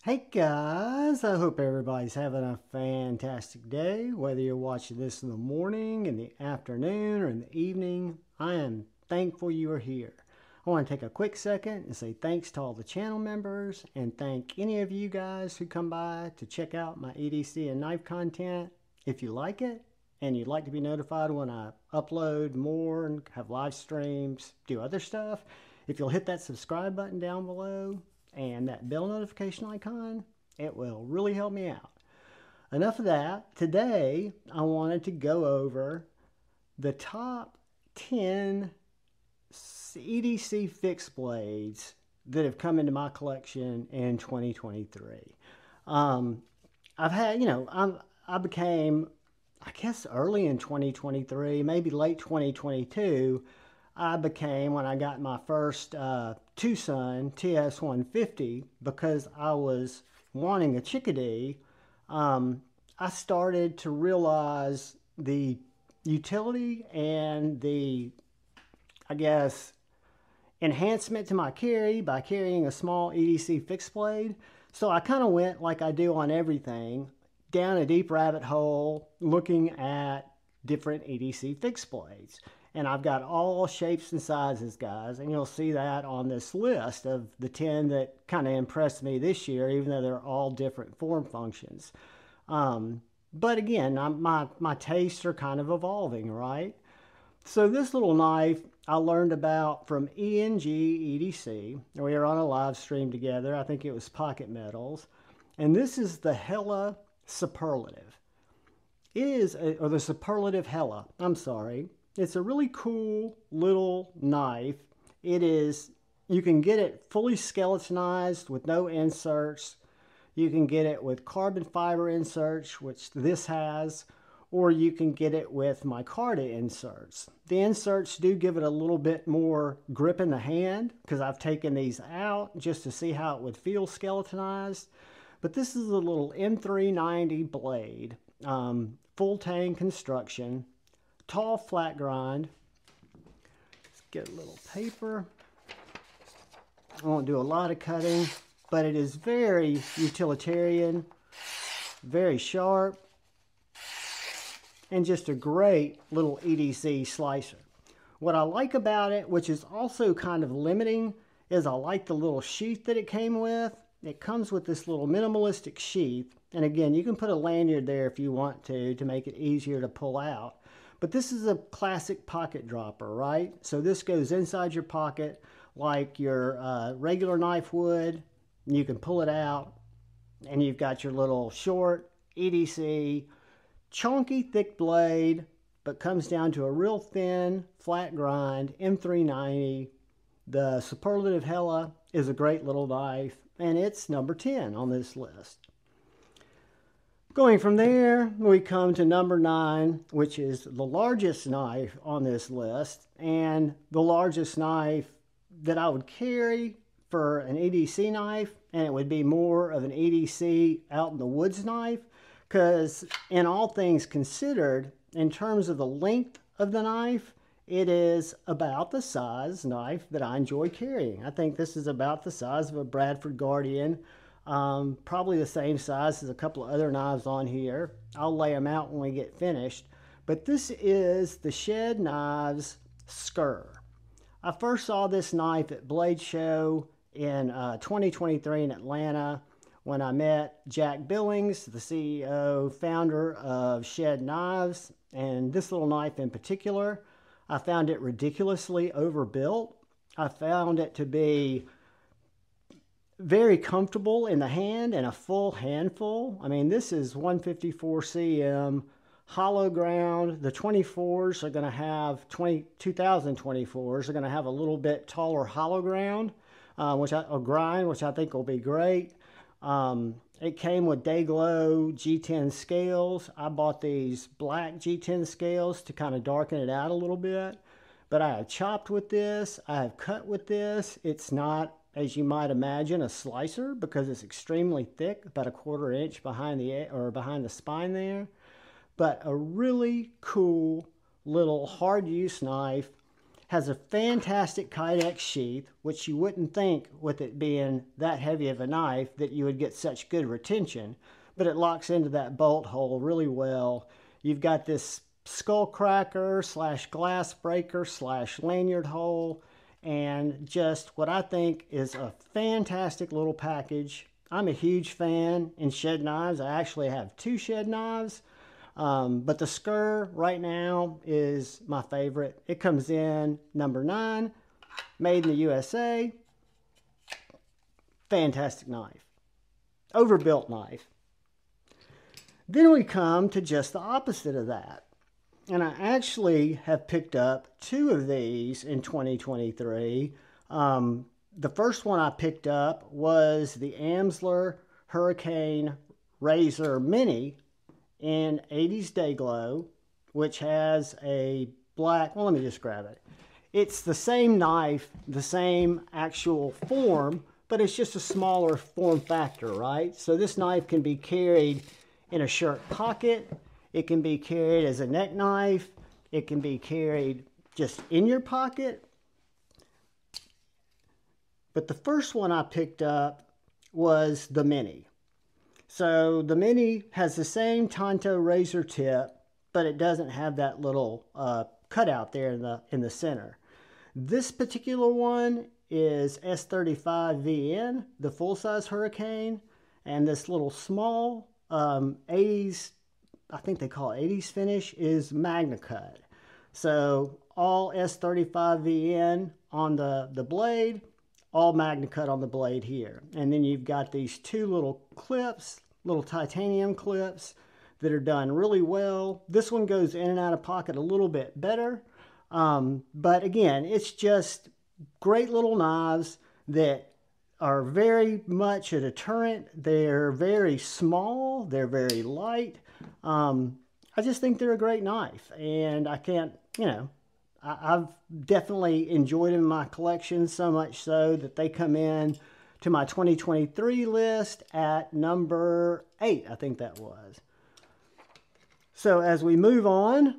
Hey guys, I hope everybody's having a fantastic day. Whether you're watching this in the morning, in the afternoon, or in the evening, I am thankful you are here. I want to take a quick second and say thanks to all the channel members and thank any of you guys who come by to check out my EDC and knife content. If you like it and you'd like to be notified when I upload more and have live streams, do other stuff, if you'll hit that subscribe button down below, and that bell notification icon, it will really help me out. Enough of that. Today, I wanted to go over the top 10 EDC fixed blades that have come into my collection in 2023. I've had, I became, I guess, early in 2023, maybe late 2022, I became, when I got my first Tucson TS150, because I was wanting a chickadee, I started to realize the utility and the, I guess, enhancement to my carry by carrying a small EDC fixed blade. So I kind of went, like I do on everything, down a deep rabbit hole looking at different EDC fixed blades. And I've got all shapes and sizes, guys, and you'll see that on this list of the 10 that kind of impressed me this year, even though they're all different form functions. But again, my tastes are kind of evolving, right? So this little knife I learned about from ENG EDC. We were on a live stream together. I think it was Pocket Metals. And this is the Hella Superlative. It is, or the Superlative Hella, I'm sorry. It's a really cool little knife. It is, you can get it fully skeletonized with no inserts. You can get it with carbon fiber inserts, which this has, or you can get it with micarta inserts. The inserts do give it a little bit more grip in the hand because I've taken these out just to see how it would feel skeletonized. But this is a little M390 blade, full tang construction. Tall flat grind. Let's get a little paper. I won't do a lot of cutting, but it is very utilitarian, very sharp, and just a great little EDC slicer. What I like about it, which is also kind of limiting, is I like the little sheath that it came with. It comes with this little minimalistic sheath, and again, you can put a lanyard there if you want to make it easier to pull out. But this is a classic pocket dropper, right? So this goes inside your pocket like your regular knife would. You can pull it out, and you've got your little short EDC, chunky, thick blade, but comes down to a real thin, flat grind M390. The Superlative Hella is a great little knife, and it's number 10 on this list. Going from there, we come to number 9, which is the largest knife on this list, and the largest knife that I would carry for an EDC knife, and it would be more of an EDC out in the woods knife, because in all things considered, in terms of the length of the knife, it is about the size knife that I enjoy carrying. I think this is about the size of a Bradford Guardian. Probably the same size as a couple of other knives on here. I'll lay them out when we get finished. But this is the Shed Knives Skur. I first saw this knife at Blade Show in 2023 in Atlanta when I met Jack Billings, the CEO, founder of Shed Knives. And this little knife in particular, I found it ridiculously overbuilt. I found it to be very comfortable in the hand and a full handful. I mean, this is 154 cm hollow ground. The 24s are going to have 2024s are going to have a little bit taller hollow ground, or grind, which I think will be great. It came with Day-Glo G10 scales. I bought these black G10 scales to kind of darken it out a little bit. But I have chopped with this. I have cut with this. It's not, as you might imagine, a slicer because it's extremely thick, about a 1/4 inch behind the spine there. But a really cool little hard use knife. Has a fantastic Kydex sheath, which you wouldn't think with it being that heavy of a knife that you would get such good retention, but it locks into that bolt hole really well. You've got this skull cracker / glass breaker / lanyard hole, and just what I think is a fantastic little package. I'm a huge fan in shed knives. I actually have 2 shed knives. But the Skur right now is my favorite. It comes in number 9, made in the USA. Fantastic knife. Overbuilt knife. Then we come to just the opposite of that. And I actually have picked up 2 of these in 2023. The first one I picked up was the Amsler Hurricane Razor Mini in 80s Day-Glo, which has a black, well, let me just grab it. It's the same knife, the same actual form, but it's just a smaller form factor, right? So this knife can be carried in a shirt pocket. It can be carried as a neck knife. It can be carried just in your pocket. But the first one I picked up was the Mini. So the Mini has the same Tanto razor tip, but it doesn't have that little cutout there in the center. This particular one is S35VN, the full-size Hurricane, and this little small 80s, I think they call it 80s finish, is MagnaCut. So all S35VN on the blade, all MagnaCut on the blade here. And then you've got these 2 little clips, little titanium clips that are done really well. This one goes in and out of pocket a little bit better. But again, it's just great little knives that are very much a deterrent. They're very small. They're very light. I just think they're a great knife. And I can't, you know, I've definitely enjoyed them in my collection, so much so that they come in to my 2023 list at number 8, I think that was. So as we move on,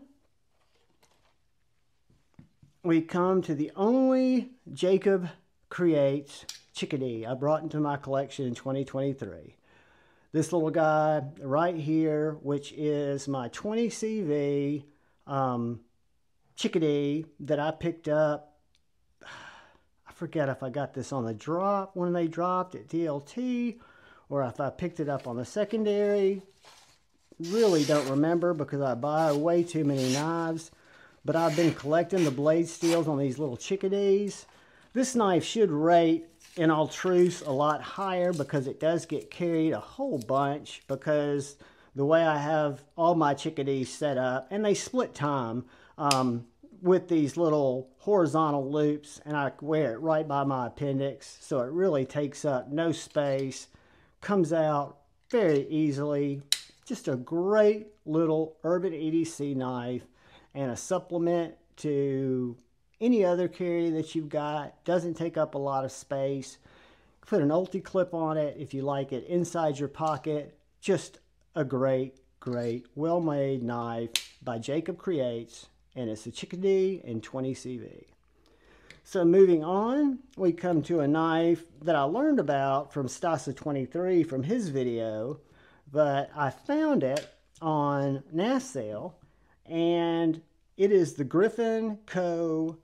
we come to the only Jacob Creates Chickadee I brought into my collection in 2023. This little guy right here, which is my 20CV Chickadee that I picked up. I forget if I got this on the drop when they dropped at DLT or if I picked it up on the secondary. Really don't remember because I buy way too many knives. But I've been collecting the blade steels on these little Chickadees. This knife should rate in all truth a lot higher because it does get carried a whole bunch because the way I have all my Chickadees set up, and they split time with these little horizontal loops, and I wear it right by my appendix, so it really takes up no space, comes out very easily. Just a great little Urban EDC knife and a supplement to any other carry that you've got. Doesn't take up a lot of space. Put an ulti clip on it if you like it inside your pocket. Just a great, great, well-made knife by Jacob Creates, and it's a Chickadee in 20 CV. So moving on, we come to a knife that I learned about from Stasa23 from his video, but I found it on NASSale, and it is the Griffin Co.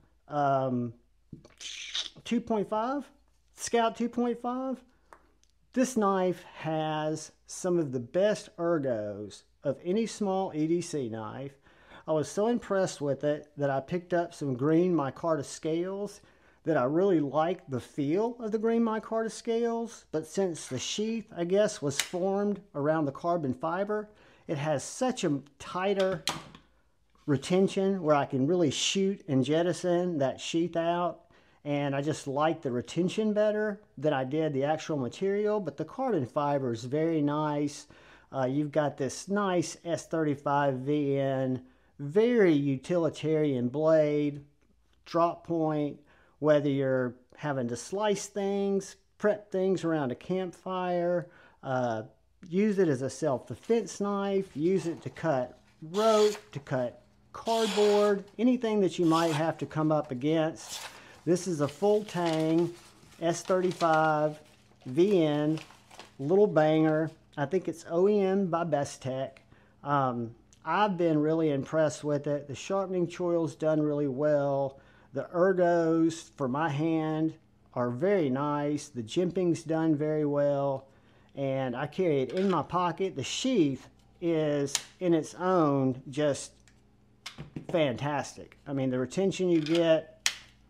2.5, Scout 2.5. This knife has some of the best ergos of any small EDC knife. I was so impressed with it that I picked up some green micarta scales that I really liked the feel of the green micarta scales, but since the sheath, I guess, was formed around the carbon fiber, it has such a tighter retention where I can really shoot and jettison that sheath out, and I just like the retention better than I did the actual material. But the carbon fiber is very nice. You've got this nice S35VN, very utilitarian blade, drop point, whether you're having to slice things, prep things around a campfire, use it as a self-defense knife, use it to cut rope, to cut cardboard, anything that you might have to come up against. This is a full tang S35 VN, little banger. I think it's OEM by Bestech. I've been really impressed with it. The sharpening choil's done really well. The ergos for my hand are very nice. The jimping's done very well. And I carry it in my pocket. The sheath is in its own just fantastic. I mean, the retention you get,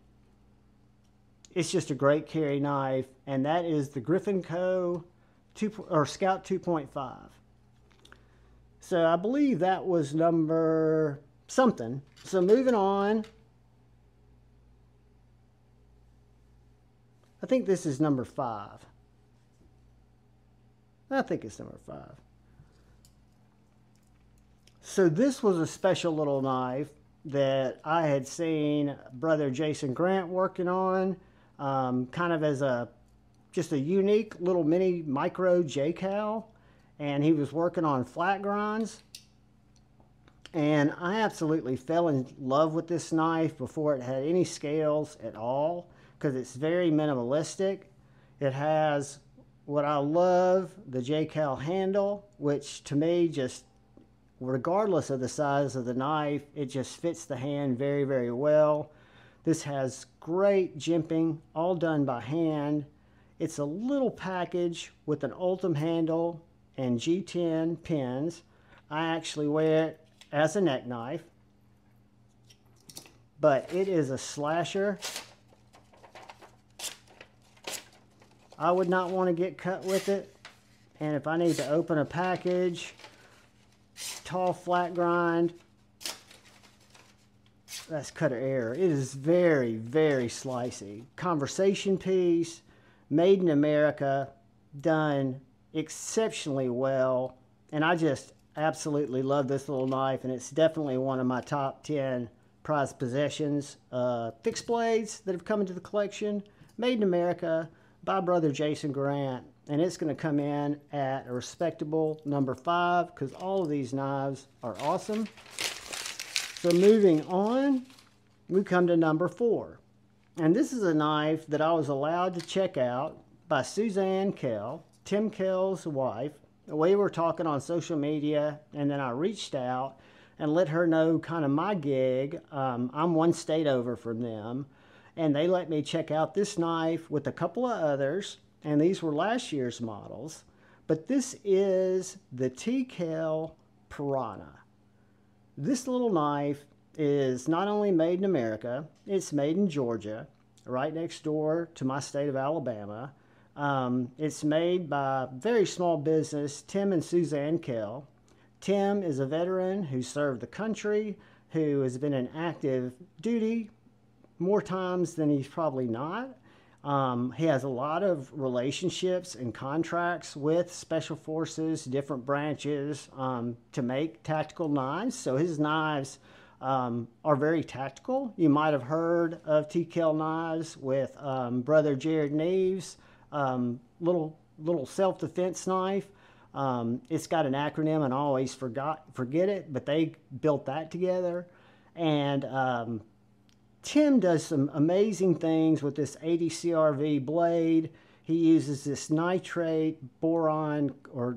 it's just a great carry knife. And that is the Griffin Co. Scout 2.5. So I believe that was number something. So moving on. I think this is number 5. I think it's number 5. So this was a special little knife that I had seen brother Jason Grant working on, kind of as just a unique little mini micro J-Cal. And he was working on flat grinds, and I absolutely fell in love with this knife before it had any scales at all, because it's very minimalistic. It has what I love, the J-Cal handle, which to me, just regardless of the size of the knife, it just fits the hand very, very well. This has great jimping, all done by hand. It's a little package with an Ultem handle and G10 pins. I actually wear it as a neck knife, but it is a slasher. I would not want to get cut with it, and if I need to open a package, tall flat grind, that's cutter error. It is very, very slicey. Conversation piece, made in America, done exceptionally well, and I just absolutely love this little knife, and it's definitely one of my top 10 prized possessions. Fixed blades that have come into the collection, made in America by brother Jason Grant, and it's going to come in at a respectable number 5 because all of these knives are awesome. So moving on, we come to number 4, and this is a knife that I was allowed to check out by Suzanne Kell, Tim Kell's wife. We were talking on social media, and then I reached out and let her know kind of my gig. I'm one state over from them, and they let me check out this knife with a couple of others, and these were last year's models. But this is the T-Kell Piranha. This little knife is not only made in America, it's made in Georgia, right next door to my state of Alabama. It's made by a very small business, Tim and Suzanne Kell. Tim is a veteran who served the country, who has been in active duty more times than he's probably not. He has a lot of relationships and contracts with special forces, different branches, to make tactical knives. So his knives are very tactical. You might have heard of T-Kell knives with brother Jared Neves. Little self-defense knife. It's got an acronym, and I always forget it, but they built that together. And Tim does some amazing things with this 80 CRV blade. He uses this nitrite boron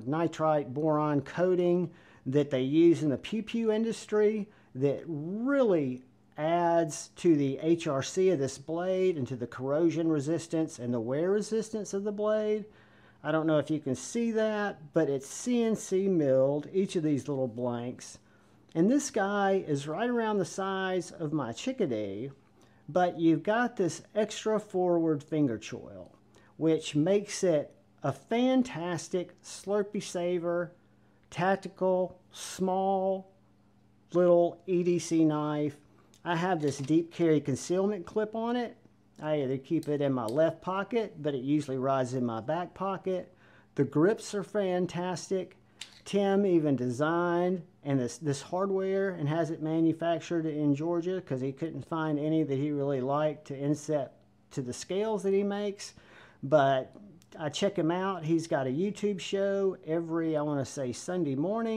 coating that they use in the pew industry that really adds to the HRC of this blade and to the corrosion resistance and the wear resistance of the blade. I don't know if you can see that, but it's CNC milled, each of these little blanks. And this guy is right around the size of my Chickadee, but you've got this extra forward finger choil, which makes it a fantastic Slurpee saver, tactical, small, little EDC knife. I have this deep carry concealment clip on it. I either keep it in my left pocket, but it usually rides in my back pocket. The grips are fantastic. Tim even designed and this hardware and has it manufactured in Georgia because he couldn't find any that he really liked to inset to the scales that he makes. But I check him out. He's got a YouTube show every, I want to say, Sunday morning.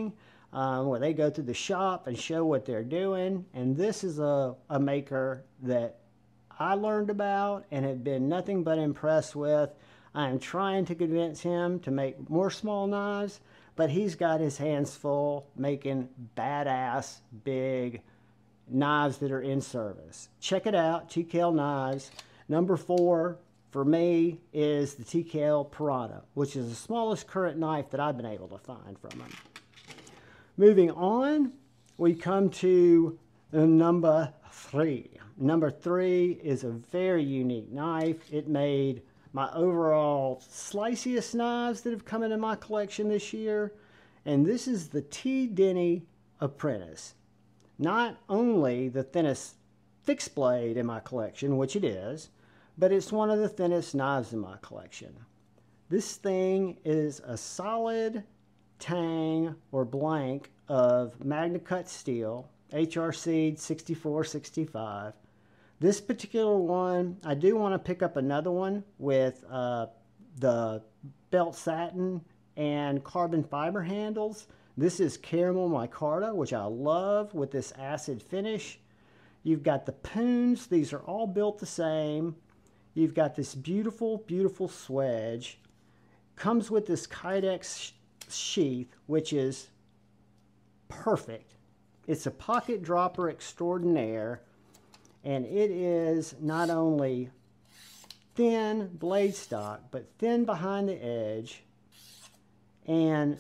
where they go through the shop and show what they're doing. And this is a maker that I learned about and have been nothing but impressed with. I am trying to convince him to make more small knives, but he's got his hands full making badass big knives that are in service. Check it out, TKL Knives. Number 4 for me is the TKL Piranha, which is the smallest current knife that I've been able to find from him. Moving on, we come to number 3. Number 3 is a very unique knife. It made my overall sliciest knives that have come into my collection this year. And this is the T. Denny Apprentice. Not only the thinnest fixed blade in my collection, which it is, but it's one of the thinnest knives in my collection. This thing is a solid tang or blank of Magna Cut steel, HRC 6465. This particular one, I do want to pick up another one with the belt satin and carbon fiber handles. This is caramel micarta, which I love with this acid finish. You've got the poons. These are all built the same. You've got this beautiful, beautiful swedge. Comes with this Kydex sheath, which is perfect. It's a pocket dropper extraordinaire. And it is not only thin blade stock, but thin behind the edge and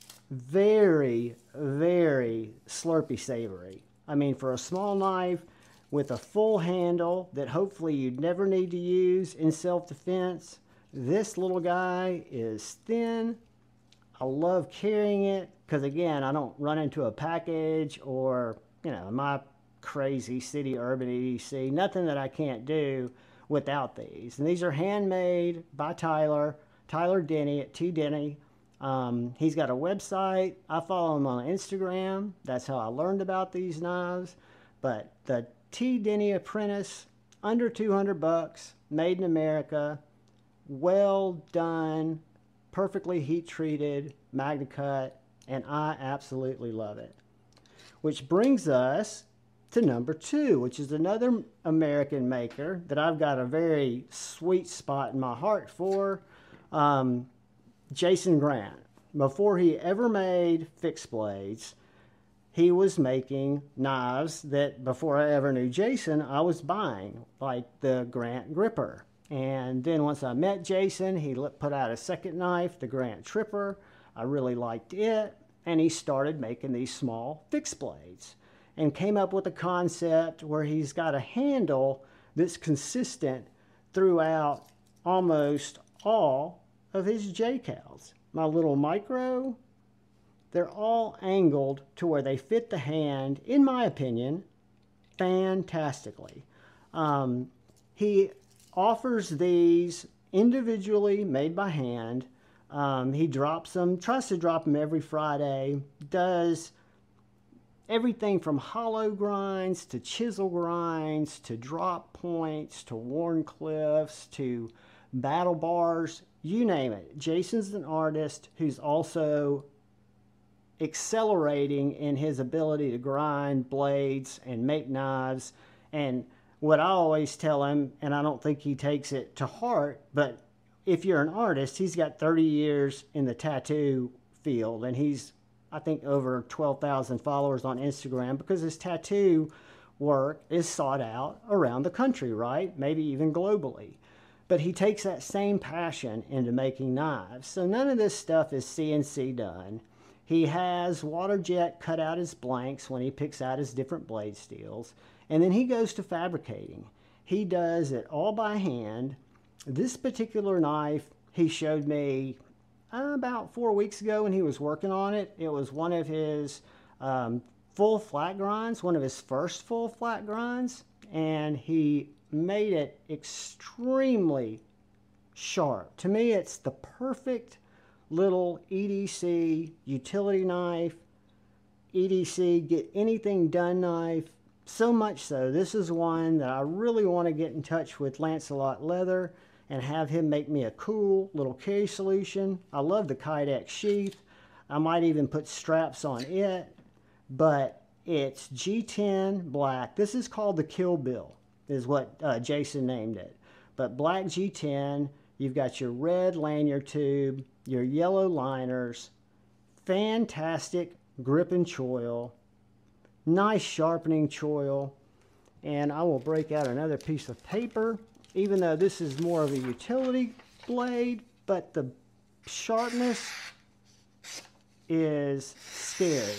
very, very slurpy savory. I mean, for a small knife with a full handle that hopefully you'd never need to use in self-defense, this little guy is thin. I love carrying it because, again, I don't run into a package or, you know, my crazy city urban EDC, nothing that I can't do without these. And these are handmade by Tyler Denny at T. Denny. He's got a website. I follow him on Instagram. That's how I learned about these knives. But the T. Denny Apprentice, under 200 bucks, made in America, well done, perfectly heat treated, Magna Cut, and I absolutely love it. Which brings us to number 2, which is another American maker that I've got a very sweet spot in my heart for, Jason Grant. Before he ever made fixed blades, he was making knives that before I ever knew Jason, I was buying, like the Grant Gripper. And then once I met Jason, he put out a second knife, the Grant Tripper. I really liked it, and he started making these small fixed blades and came up with a concept where he's got a handle that's consistent throughout almost all of his J-Cals. My little micro, they're all angled to where they fit the hand, in my opinion, fantastically. He offers these individually made by hand. He drops them, tries to drop them every Friday, does everything from hollow grinds to chisel grinds to drop points to Wharncliffes to battle bars, you name it. Jason's an artist who's also accelerating in his ability to grind blades and make knives. And what I always tell him, and I don't think he takes it to heart, but if you're an artist, he's got 30 years in the tattoo field, and he's, I think, over 12,000 followers on Instagram because his tattoo work is sought out around the country, right? Maybe even globally. But he takes that same passion into making knives. So none of this stuff is CNC done. He has water jet cut out his blanks when he picks out his different blade steels. And then he goes to fabricating. He does it all by hand. This particular knife he showed me about 4 weeks ago when he was working on it. It was one of his full flat grinds, one of his first full flat grinds. And he made it extremely sharp. To me, it's the perfect little EDC utility knife, EDC get anything done knife. So much so, this is one that I really want to get in touch with Lancelot Leather and have him make me a cool little carry solution. I love the Kydex sheath. I might even put straps on it, but it's G10 black. This is called the Kill Bill, is what Jason named it. But black G10, you've got your red lanyard tube, your yellow liners, fantastic grip and choil, nice sharpening choil. And I will break out another piece of paper, even though this is more of a utility blade, but the sharpness is scary.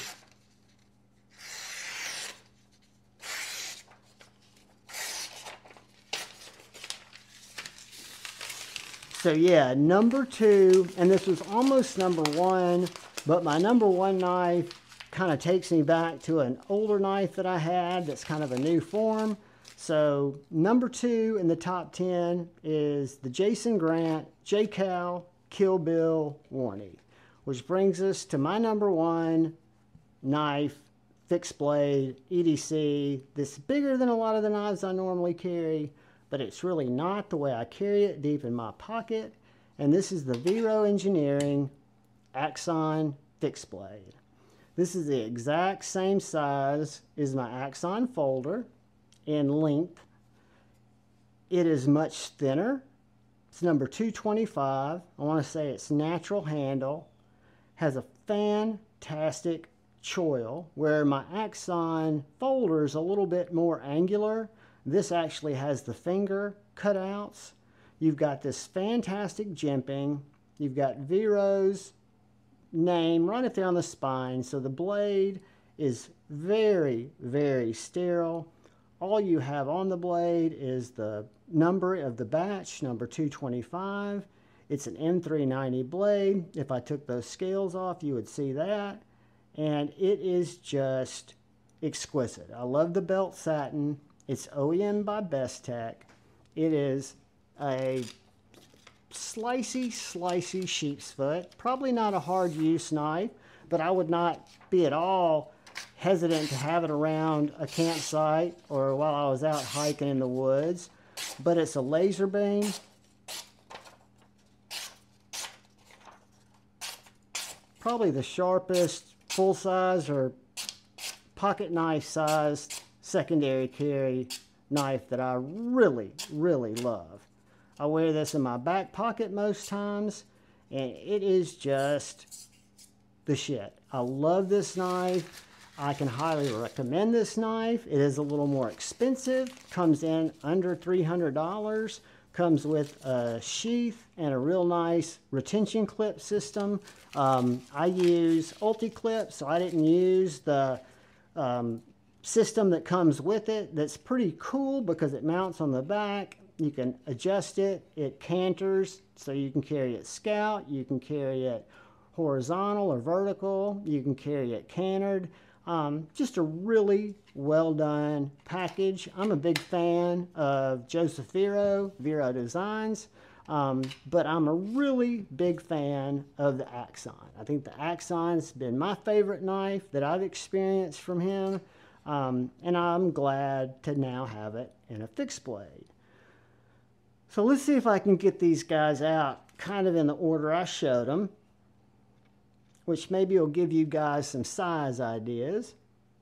So yeah, number 2, and this was almost number 1, but my number 1 knife kind of takes me back to an older knife that I had that's kind of a new form. So number 2 in the top 10 is the Jason Grant J-Cal Kill Bill Warnie, which brings us to my number 1 knife, fixed blade, EDC. This is bigger than a lot of the knives I normally carry, but it's really not the way I carry it deep in my pocket. And this is the Vero Engineering Axon fixed blade. This is the exact same size as my Axon folder in length. It is much thinner. It's number 225. I want to say it's natural handle. Has a fantastic choil, where my Axon folder is a little bit more angular. This actually has the finger cutouts. You've got this fantastic jimping. You've got Vero's name right up there on the spine. So the blade is very, very sterile. All you have on the blade is the number of the batch, number 225. It's an M390 blade. If I took those scales off, you would see that. And it is just exquisite. I love the belt satin. It's OEM by Bestech. It is a slicey sheep's foot. Probably not a hard use knife, but I would not be at all hesitant to have it around a campsite or while I was out hiking in the woods. But it's a laser beam. Probably the sharpest full-size or pocket knife sized secondary carry knife that I really, really love. I wear this in my back pocket most times, and it is just the shit. I love this knife. I can highly recommend this knife. It is a little more expensive, comes in under $300, comes with a sheath and a real nice retention clip system. I use UltiClip, so I didn't use the system that comes with it. That's pretty cool because it mounts on the back. You can adjust it. It canters, so you can carry it scout. You can carry it horizontal or vertical. You can carry it cantered. Just a really well done package. I'm a big fan of Joseph Vero Designs, but I'm a really big fan of the Axon. I think the Axon's been my favorite knife that I've experienced from him, and I'm glad to now have it in a fixed blade. So let's see if I can get these guys out kind of in the order I showed them, which maybe will give you guys some size ideas.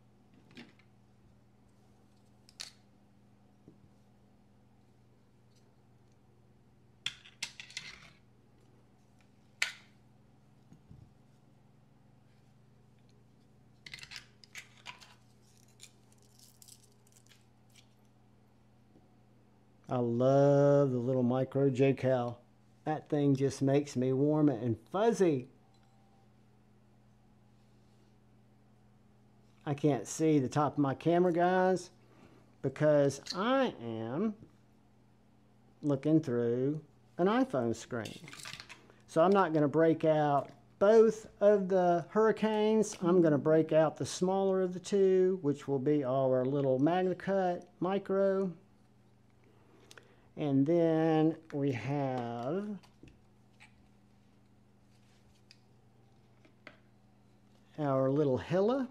I love the little micro J-Cal. That thing just makes me warm and fuzzy. I can't see the top of my camera, guys, because I am looking through an iPhone screen. So I'm not going to break out both of the Hurricanes. I'm going to break out the smaller of the two, which will be our little MagnaCut Micro. And then we have our little Hella.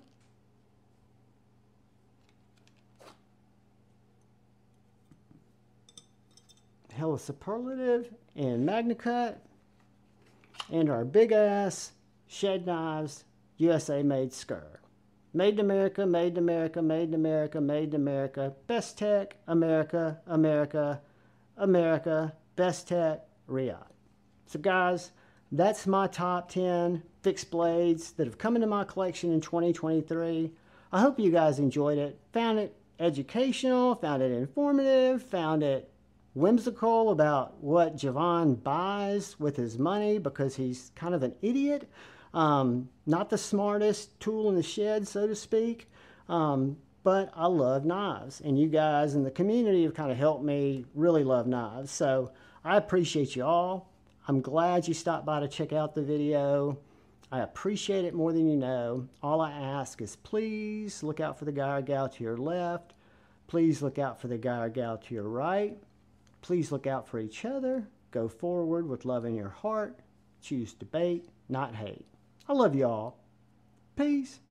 Hella Superlative and MagnaCut. And our big ass Shed Knives, USA made Skur. Made in America, made in America, made in America, made in America. Best tech, America, America, America. Best tech, Riyadh. So guys, that's my top 10 fixed blades that have come into my collection in 2023. I hope you guys enjoyed it, found it educational, found it informative, found it whimsical about what Javon buys with his money because he's kind of an idiot. Not the smartest tool in the shed, so to speak. But I love knives, and you guys in the community have kind of helped me really love knives. So I appreciate you all. I'm glad you stopped by to check out the video. I appreciate it more than you know. All I ask is please look out for the guy or gal to your left. Please look out for the guy or gal to your right. Please look out for each other. Go forward with love in your heart. Choose debate, not hate. I love you all. Peace.